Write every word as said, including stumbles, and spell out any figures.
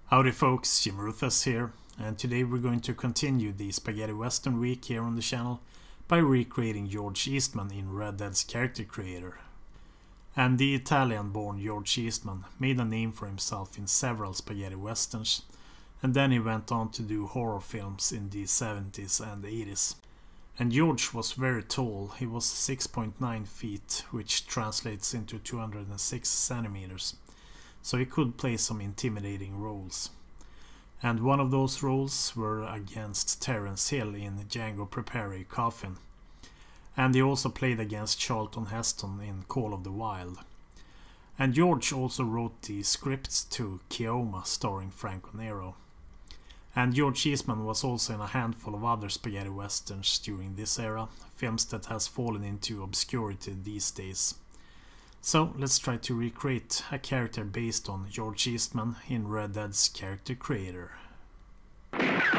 Howdy folks, Jim Ruthes here, and today we're going to continue the Spaghetti Western week here on the channel by recreating George Eastman in Red Dead's character creator. And the Italian-born George Eastman made a name for himself in several spaghetti westerns, and then he went on to do horror films in the seventies and eighties. And George was very tall. He was six point nine feet, which translates into two hundred six centimeters. So he could play some intimidating roles. And one of those roles were against Terence Hill in Django Prepare, Coffin. And he also played against Charlton Heston in Call of the Wild. And George also wrote the scripts to Keoma starring Franco Nero. And George Eastman was also in a handful of other spaghetti westerns during this era, films that has fallen into obscurity these days. So let's try to recreate a character based on George Eastman in Red Dead's character creator.